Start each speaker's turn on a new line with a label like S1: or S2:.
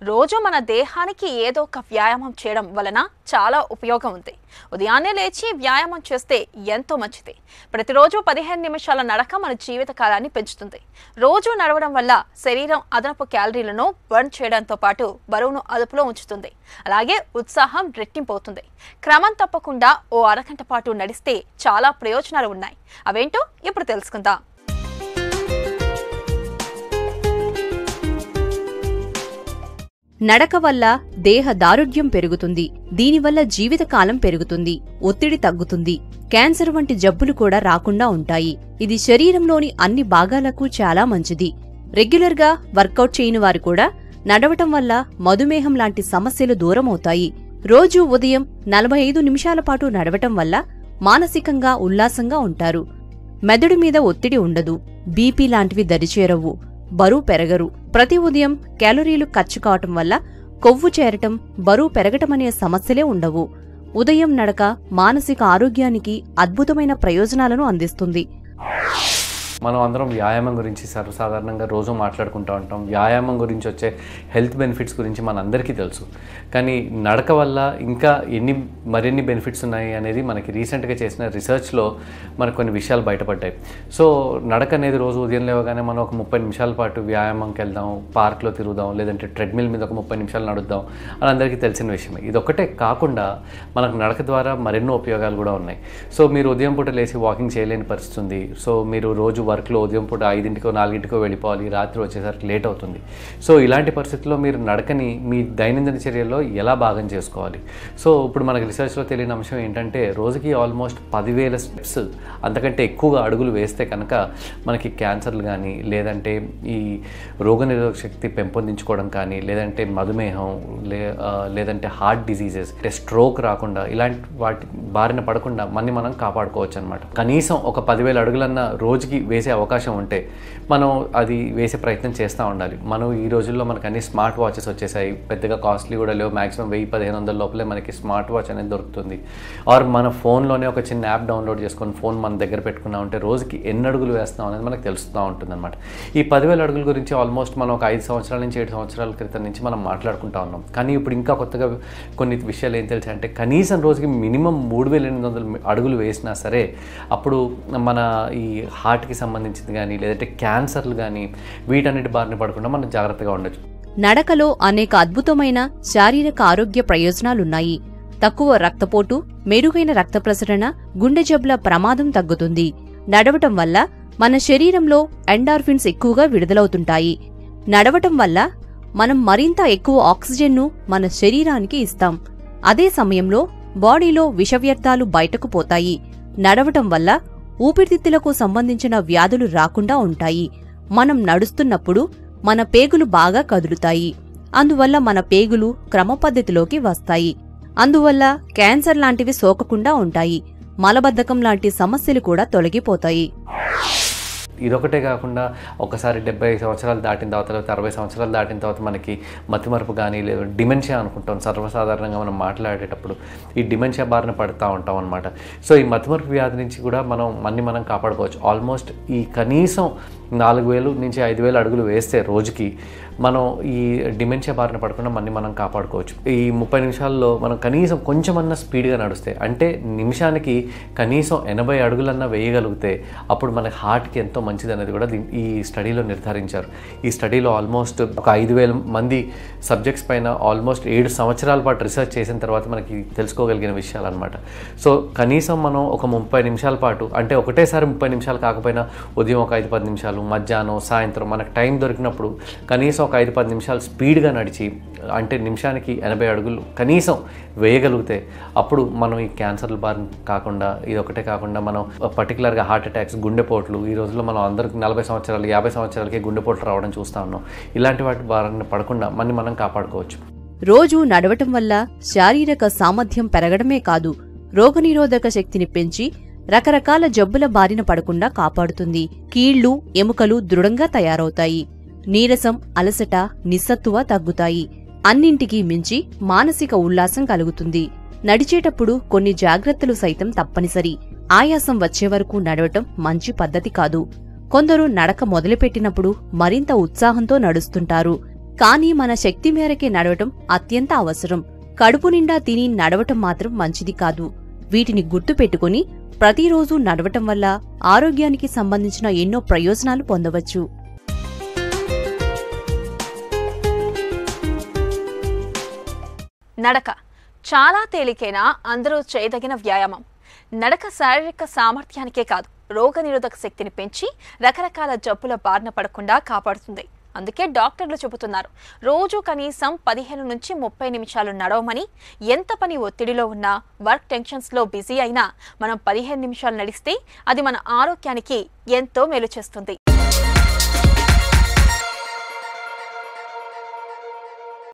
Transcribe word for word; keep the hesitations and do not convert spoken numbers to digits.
S1: రోజు మన దేహానికి ఏదో ఒక వ్యాయామం చేయడం వలన చాలా ఉపయోగం ఉంది. ఉదయాన్నే లేచి వ్యాయామం చేస్తే ఎంతో మంచిది. ప్రతిరోజు పదిహేను నిమిషాల నడక మన జీవిత కాలాన్ని పెంచుతుంది. రోజు నడవడం వల్ల శరీరం అదనపు క్యాలరీలను బర్న్ చేయడంతో పాటు బరువును అదుపులో ఉంచుతుంది. అలాగే ఉత్సాహం రెట్టింపు అవుతుంది. క్రమం తప్పకుండా ఓ అరగంట పాటు నడిస్తే చాలా ప్రయోజనాలు ఉన్నాయి. అవేంటో ఇప్పుడు తెలుసుకుందాం.
S2: నడక వల్ల దేహ దారుఢ్యం పెరుగుతుంది. దీనివల్ల జీవితకాలం పెరుగుతుంది, ఒత్తిడి తగ్గుతుంది, క్యాన్సర్ వంటి జబ్బులు కూడా రాకుండా ఉంటాయి. ఇది శరీరంలోని అన్ని భాగాలకు చాలా మంచిది. రెగ్యులర్ గా వర్కౌట్ చేయని వారు కూడా నడవటం వల్ల మధుమేహం లాంటి సమస్యలు దూరమవుతాయి. రోజూ ఉదయం నలభై ఐదు నిమిషాల పాటు నడవటం వల్ల మానసికంగా ఉల్లాసంగా ఉంటారు. మెదడు మీద ఒత్తిడి ఉండదు, బీపీ లాంటివి దరిచేరవు, బరువు పెరగరు. ప్రతి ఉదయం క్యాలరీలు ఖర్చు కావటం వల్ల కొవ్వు చేరటం, బరువు పెరగటమనే సమస్యలే ఉండవు. ఉదయం నడక మానసిక ఆరోగ్యానికి అద్భుతమైన ప్రయోజనాలను అందిస్తుంది.
S3: మనం అందరం వ్యాయామం గురించి సర్వసాధారణంగా రోజు మాట్లాడుకుంటూ ఉంటాం. వ్యాయామం గురించి వచ్చే హెల్త్ బెనిఫిట్స్ గురించి మనందరికీ తెలుసు. కానీ నడక వల్ల ఇంకా ఎన్ని మరిన్ని బెనిఫిట్స్ ఉన్నాయి అనేది మనకి రీసెంట్గా చేసిన రీసెర్చ్లో మనకు కొన్ని విషయాలు బయటపడ్డాయి. సో నడక అనేది రోజు ఉదయం లేవగానే మనం ఒక ముప్పై నిమిషాల పాటు వ్యాయామంకి వెళ్దాం, పార్క్లో తిరుగుదాం, లేదంటే ట్రెడ్మిల్ మీద ఒక ముప్పై నిమిషాలు నడుద్దాం అని అందరికీ తెలిసిన విషయమే. ఇదొక్కటే కాకుండా మనకు నడక ద్వారా మరెన్నో ఉపయోగాలు కూడా ఉన్నాయి. సో మీరు ఉదయం పూట లేచి వాకింగ్ చేయలేని పరిస్థితి ఉంది. సో మీరు రోజు వర్క్లో ఉదయం పూట ఐదింటికో నాలుగింటికో వెళ్ళిపోవాలి, రాత్రి వచ్చేసరికి లేట్ అవుతుంది. సో ఇలాంటి పరిస్థితుల్లో మీరు నడకని మీ దైనందిన చర్యల్లో ఎలా భాగం చేసుకోవాలి? సో ఇప్పుడు మనకి రీసెర్చ్లో తెలియని అంశం ఏంటంటే రోజుకి ఆల్మోస్ట్ పదివేల స్టెప్స్ అంతకంటే ఎక్కువగా అడుగులు వేస్తే కనుక మనకి క్యాన్సర్లు కానీ, లేదంటే ఈ రోగనిరోధక శక్తి పెంపొందించుకోవడం కానీ, లేదంటే మధుమేహం, లే లేదంటే హార్ట్ డిసీజెస్, అంటే స్ట్రోక్ రాకుండా ఇలాంటి వాటి బారిన పడకుండా మనని మనం కాపాడుకోవచ్చు అనమాట. కనీసం ఒక పదివేల అడుగులన్నా రోజుకి వేసే అవకాశం ఉంటే మనం అది వేసే ప్రయత్నం చేస్తూ ఉండాలి. మనం ఈ రోజుల్లో మనకు అన్ని స్మార్ట్ వాచెస్ వచ్చేసాయి. పెద్దగా కాస్ట్లీ కూడా లేవు. మ్యాక్సిమం వెయ్యి పదిహేను వందల లోపలే మనకి స్మార్ట్ వాచ్ అనేది దొరుకుతుంది. ఆర్ మన ఫోన్లోనే ఒక చిన్న యాప్ డౌన్లోడ్ చేసుకొని ఫోన్ మన దగ్గర పెట్టుకున్నా ఉంటే రోజుకి ఎన్ని అడుగులు వేస్తాం అనేది మనకు తెలుస్తూ ఉంటుంది అనమాట. ఈ పదివేల అడుగుల గురించి ఆల్మోస్ట్ మనం ఒక ఐదు సంవత్సరాల నుంచి ఏడు సంవత్సరాల క్రితం నుంచి మనం మాట్లాడుకుంటా ఉన్నాం. కానీ ఇప్పుడు ఇంకా కొత్తగా కొన్ని విషయాలు ఏం తెలిసి అంటే కనీసం రోజుకి మినిమం మూడు వేల ఎనిమిది వందల అడుగులు వేసినా సరే అప్పుడు మన ఈ హార్ట్కి సంబంధించింది కానీ, లేదంటే క్యాన్సర్లు కానీ వీటన్నిటి బారిన పడకుండా మనం జాగ్రత్తగా ఉండొచ్చు.
S2: నడకలో అనేక అద్భుతమైన శారీరక ఆరోగ్య ప్రయోజనాలున్నాయి. తక్కువ రక్తపోటు, మెరుగైన రక్త ప్రసరణ, గుండె జబ్బుల ప్రమాదం తగ్గుతుంది. నడవటం వల్ల మన శరీరంలో ఎండార్ఫిన్స్ ఎక్కువగా విడుదలవుతుంటాయి. నడవటం వల్ల మనం మరింత ఎక్కువ ఆక్సిజన్ను మన శరీరానికి ఇస్తాం. అదే సమయంలో బాడీలో విషవ్యర్థాలు బయటకు పోతాయి. నడవటం వల్ల ఊపిరితిత్తులకు సంబంధించిన వ్యాధులు రాకుండా ఉంటాయి. మనం నడుస్తున్నప్పుడు మన పేగులు బాగా కదులుతాయి. అందువల్ల మన పేగులు క్రమపద్ధతిలోకి వస్తాయి. అందువల్ల క్యాన్సర్ లాంటివి సోకకుండా ఉంటాయి. మలబద్ధకం లాంటి సమస్యలు కూడా తొలగిపోతాయి.
S3: ఇదొకటే కాకుండా ఒకసారి డెబ్బై సంవత్సరాలు దాటిన తర్వాత, లేకపోతే అరవై సంవత్సరాలు దాటిన తర్వాత మనకి మతిమరుపు కానీ, లేదా డిమెన్షియా అనుకుంటాం సర్వసాధారణంగా మనం మాట్లాడేటప్పుడు. ఈ డిమెన్షియా బారిన పడుతూ ఉంటాం అనమాట. సో ఈ మతిమరుపు వ్యాధి నుంచి కూడా మనం మన్ని మనం కాపాడుకోవచ్చు. ఆల్మోస్ట్ ఈ కనీసం నాలుగు వేలు నుంచి ఐదు వేలు అడుగులు వేస్తే రోజుకి మనం ఈ డిమెన్షియా బారిన పడకుండా మన్ని మనం కాపాడుకోవచ్చు. ఈ ముప్పై నిమిషాల్లో మనం కనీసం కొంచెమన్నా స్పీడ్గా నడుస్తే, అంటే నిమిషానికి కనీసం ఎనభై అడుగులన్నా వేయగలిగితే అప్పుడు మన హార్ట్కి ఎంతో మంచిది అనేది కూడా ఈ స్టడీలో నిర్ధారించారు. ఈ స్టడీలో ఆల్మోస్ట్ ఒక ఐదు వేల మంది సబ్జెక్ట్స్ పైన ఆల్మోస్ట్ ఏడు సంవత్సరాల పాటు రీసెర్చ్ చేసిన తర్వాత మనకి తెలుసుకోగలిగిన విషయాలు అనమాట. సో కనీసం మనం ఒక ముప్పై నిమిషాల పాటు, అంటే ఒకటేసారి ముప్పై నిమిషాలు కాకపోయినా ఉదయం ఒక ఐదు పది నిమిషాలు, మధ్యాహ్నం, సాయంత్రం మనకు టైం దొరికినప్పుడు కనీసం ఒక ఐదు పది నిమిషాలు స్పీడ్గా నడిచి, అంటే నిమిషానికి ఎనభై అడుగులు కనీసం వేయగలిగితే అప్పుడు మనం ఈ క్యాన్సర్ల బారిన కాకుండా, ఇది ఒకటే కాకుండా మనం పర్టికులర్గా హార్ట్ అటాక్స్, గుండెపోట్లు, ఈ రోజుల్లో మనం అందరికి నలభై సంవత్సరాలు యాభై సంవత్సరాలకి గుండెపోట్లు రావడం చూస్తూ ఉన్నాం. ఇలాంటి వాటి బారిన పడకుండా మనం మనం కాపాడుకోవచ్చు.
S2: రోజు నడవటం వల్ల శారీరక సామర్థ్యం పెరగడమే కాదు, రోగనిరోధక శక్తిని పెంచి రకరకాల జబ్బుల బారిన పడకుండా కాపాడుతుంది. కీళ్లు, ఎముకలు దృఢంగా తయారవుతాయి. నీరసం, అలసట, నిస్సత్తువ తగ్గుతాయి. అన్నింటికీ మించి మానసిక ఉల్లాసం కలుగుతుంది. నడిచేటప్పుడు కొన్ని జాగ్రత్తలు సైతం తప్పనిసరి. ఆయాసం వచ్చే వరకు నడవటం మంచి పద్ధతి కాదు. కొందరు నడక మొదలుపెట్టినప్పుడు మరింత ఉత్సాహంతో నడుస్తుంటారు. కానీ మన శక్తి మేరకే నడవటం అత్యంత అవసరం. కడుపు నిండా తిని నడవటం మాత్రం మంచిది కాదు. వీటిని గుర్తుపెట్టుకుని ప్రతిరోజు నడవటం వల్ల ఆరోగ్యానికి సంబంధించిన ఎన్నో ప్రయోజనాలు పొందవచ్చు.
S1: నడక చాలా తేలికైన, అందరూ చేయదగిన వ్యాయామం. నడక శారీరక సామర్థ్యానికే కాదు, రోగనిరోధక శక్తిని పెంచి రకరకాల జబ్బుల బారిన పడకుండా కాపాడుతుంది. అందుకే డాక్టర్లు చెబుతున్నారు, రోజు కనీసం పదిహేను నుంచి ముప్పై నిమిషాలు నడవమని. ఎంత పని ఒత్తిడిలో ఉన్నా, వర్క్ టెన్షన్స్లో బిజీ అయినా మనం పదిహేను నిమిషాలు నడిస్తే అది మన ఆరోగ్యానికి ఎంతో మేలు చేస్తుంది.